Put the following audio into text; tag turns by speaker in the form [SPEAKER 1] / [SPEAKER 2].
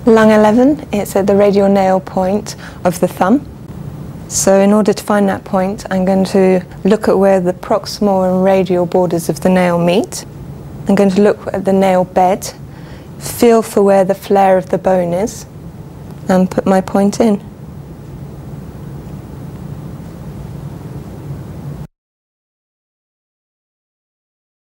[SPEAKER 1] Lung 11, it's at the radial nail point of the thumb. So in order to find that point, I'm going to look at where the proximal and radial borders of the nail meet. I'm going to look at the nail bed, feel for where the flare of the bone is, and put my point in.